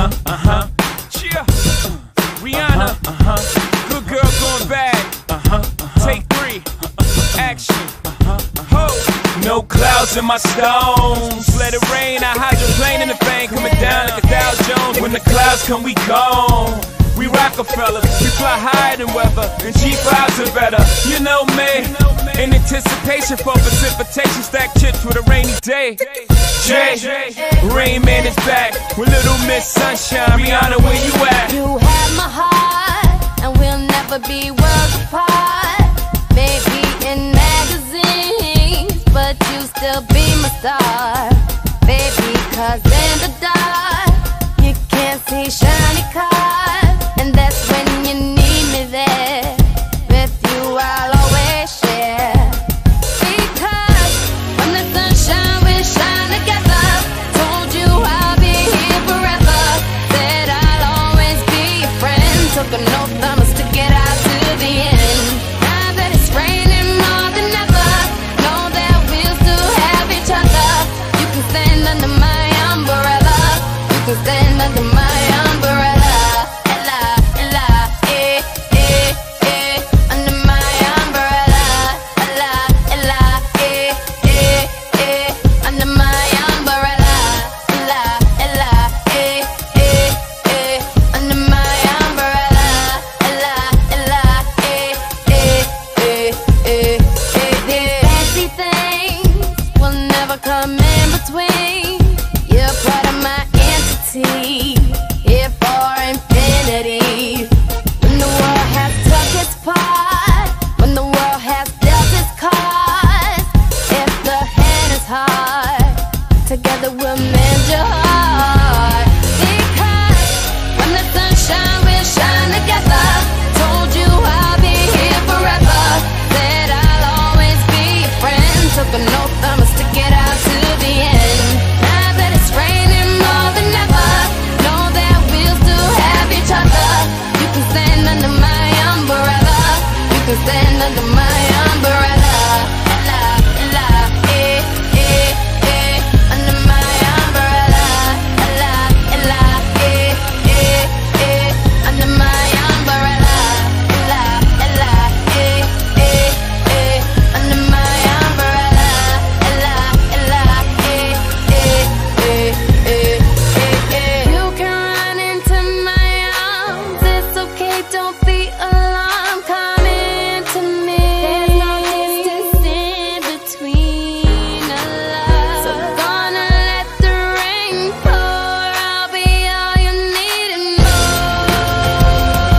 Yeah. Rihanna. Good girl going bad. Take 3. Action. Ho. No clouds in my stones. Let it rain. I hydroplane in the bank, coming down like a Dow Jones. When the clouds come, we gone. We Roc-A-Fella, we fly higher than weather, and cheap vibes are better. You know me, in anticipation for precipitation, stack chips with a rainy day. Jay, Rain Man is back with Little Miss Sunshine. Rihanna, where you at? You have my heart, and we'll never be worlds apart. Maybe in magazines, but you still be my star. Baby, 'cause in the dark, you can't see shiny cars. And that's when you need me there. With you I'll always share. Because when the sunshine will shine together. Told you I'll be here forever. Said I'll always be your friend. Took an oath I must stick it out to the end. Now that it's raining more than ever, know that we'll still have each other. You can stand under my umbrella. You can stand under my umbrella. Come in between. You're part of my entity, here for infinity. When the world has took its part, when the world has dealt its cards, if the hand is hard, together we'll mend your heart. Because when the sunshine will shine together. Told you I'll be here forever. Said I'll always be your friend. Took an oath I must stick it out to the end. Now that it's raining more than ever, know that we'll still have each other. You can stand under my umbrella. You can stand under my umbrella. Under my umbrella. Under my umbrella. Under my umbrella. You can run into my arms. It's okay, don't be alarmed. Come into me. There's no distance in between our love. So gonna let the rain pour. I'll be all you need and more.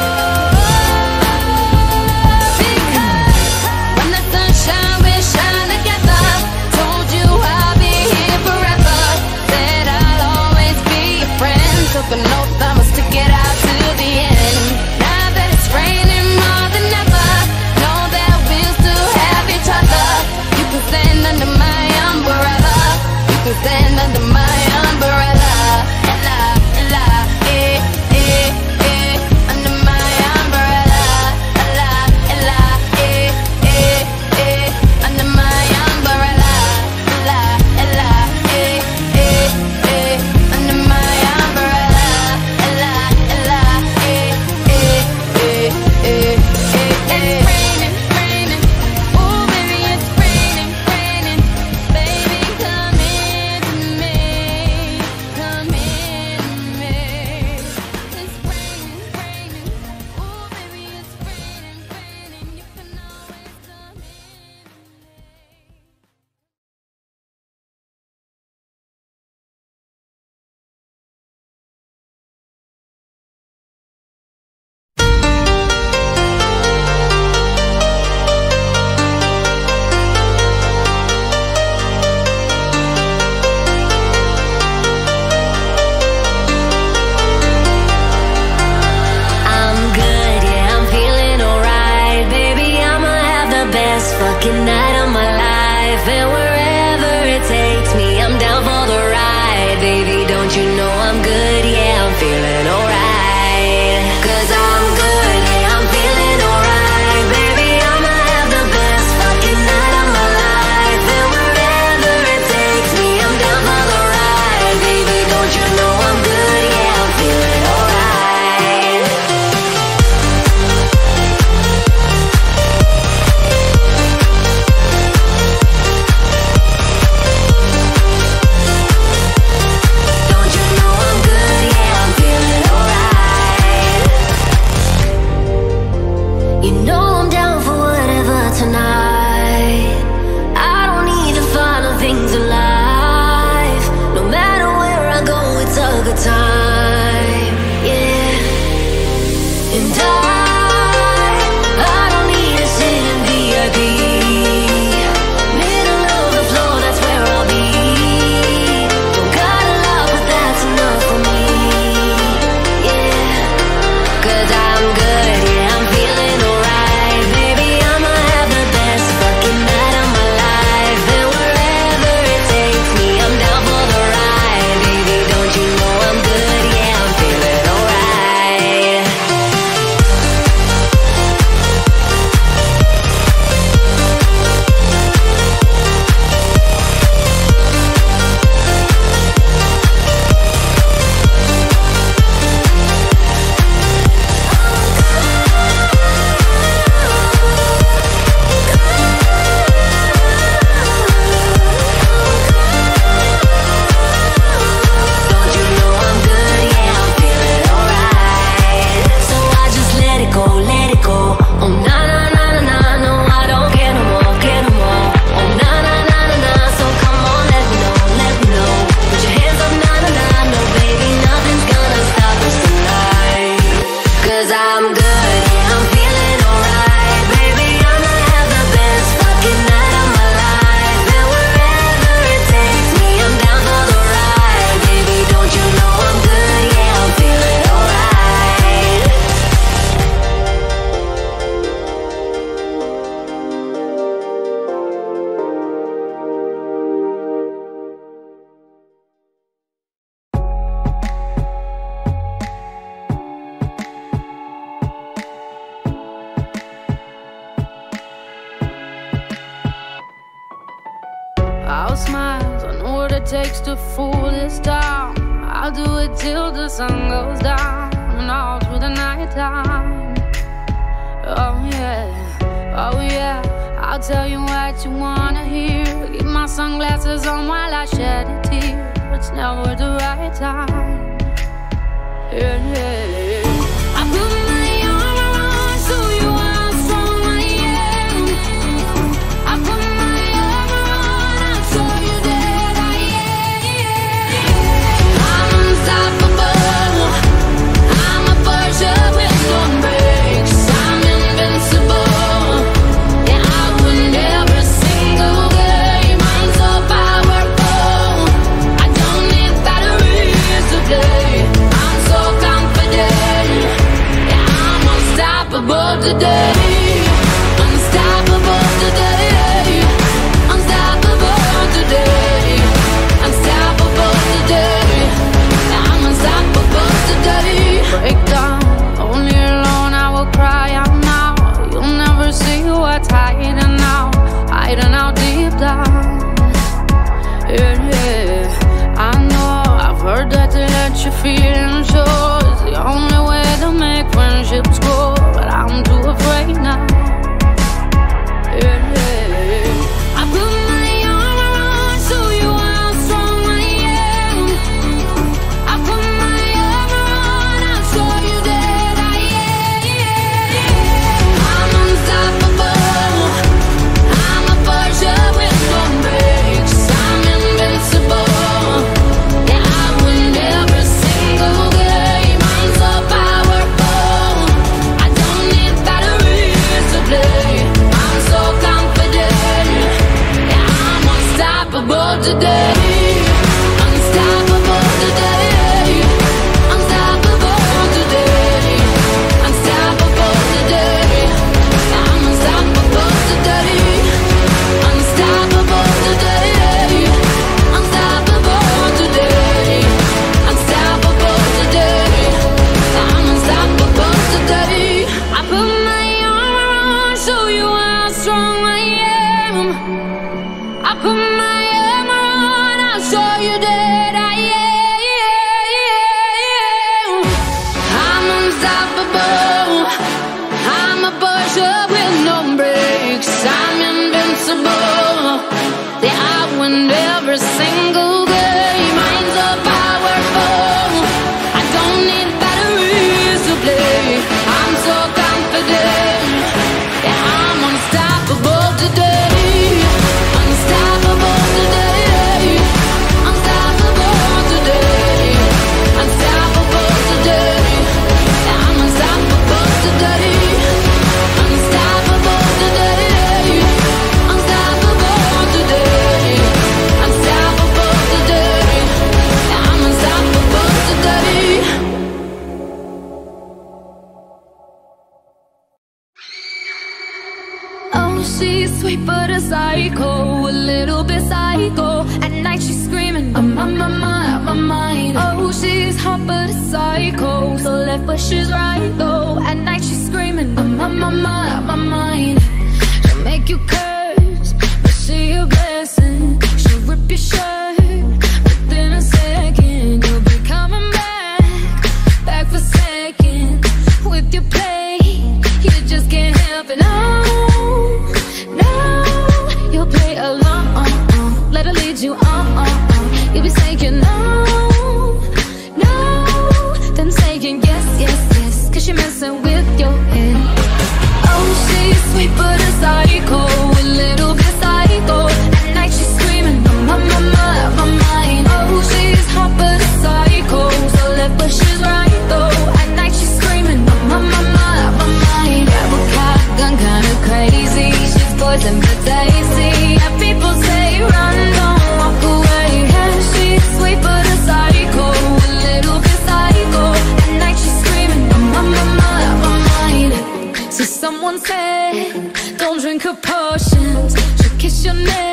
Because when the sunshine will shine together. Told you I'll be here forever. Said I'll always be your friend. Took an oath I must stick it out to the end. Now that it's raining more than ever, know that we'll still have each other. You can stand under my umbrella. You can stand under my umbrella. Under my umbrella. Under my umbrella. Under my umbrella. It's raining, raining. Ooh, baby, it's raining, raining. Baby, come into me. Come into me. It's raining, raining. Ooh, baby, it's raining, raining. You can always come in. I'm good, yeah, I'm feeling alright. Baby, I'ma have the best fucking night of my life. And wherever it takes me, I'm down for the ride. Baby, don't you know I'm good, yeah, I'm feeling alright. 'Cause I'm good, yeah, I'm feeling alright. Baby, I'ma have the best fucking night of my life. And wherever it takes me, I'm down for the ride. Baby, don't you know I'm good, yeah, I'll smile, I know what it takes to fool this town. I'll do it till the sun goes down and all through the night time. Oh yeah, oh yeah, I'll tell you what you wanna hear. Keep my sunglasses on while I shed a tear. It's never the right time. Yeah, yeah. I put my arm around so you are strong I am. I put my arm around, I'll show you that I am. I'm unstoppable. I'm a Porsche with no brakes. I'm invincible. Yeah, I win every single game. I'm so powerful. I don't need batteries to play. I'm so confident. Yeah, I'm unstoppable today. Unstoppable today. Unstoppable today. Unstoppable today. Yeah, I'm unstoppable today. Break down, only alone I will cry out now. You'll never see what's hiding out deep down. Yeah, yeah. I know, I've heard that to let your feelings show is the only way to make friendships grow, but I'm too afraid now. Yeah, yeah. I put my arm around so you how strong I am. I put my arm around, I'll show you that I am. I'm unstoppable. I'm a Porsche with no brakes. I'm invincible. Yeah, I win every single game. I'm so powerful. I don't need batteries to play. I'm so confident. Yeah, I'm unstoppable today. Unstoppable today. Unstoppable today. Unstoppable today. I'm unstoppable today. Unstoppable today. Unstoppable today. Unstoppable today. I'm unstoppable today. I put my arm around, show you how strong I am. I put my arm around, I'll show you that I am. I'm unstoppable. I'm a Porsche with no brakes. I'm invincible. Yeah, I win every single game. I'm so powerful. I don't need batteries to play. I'm so confident. Yeah, I'm unstoppable today. Unstoppable today. Unstoppable today. Unstoppable today. Yeah, I'm unstoppable today. Unstoppable today. Unstoppable today. Unstoppable today. Yeah, I'm unstoppable today. Oh, she's sweet but a psycho, a little bit psycho. At night she's screaming, I'm on my mind. Oh, she's hot but a psycho, so left but she's right though. At night she's screaming, I'm on my mind. She'll make you curse, but she a blessing. She'll rip your shirt within a second. You'll be coming back for seconds with your play. You just can't help it. No, you'll play along. Let her lead you on. You'll be saying no, then saying yes, 'cause you're messing with your head. Oh, she's sweet but a psycho, a little bit psycho. At night she's screaming, I'm on my mind. Oh, she's hot but a psycho, so left but she's right though. At night she's screaming, I'm on my mind. Grab a shotgun, kinda crazy. She's poison but tasty. Yeah, people say run, don't walk away. Yeah, she's sweet but a psycho, a little bit psycho. At night she's screaming, I'm on my mind. So someone said, don't drink her potions. She'll kiss your neck.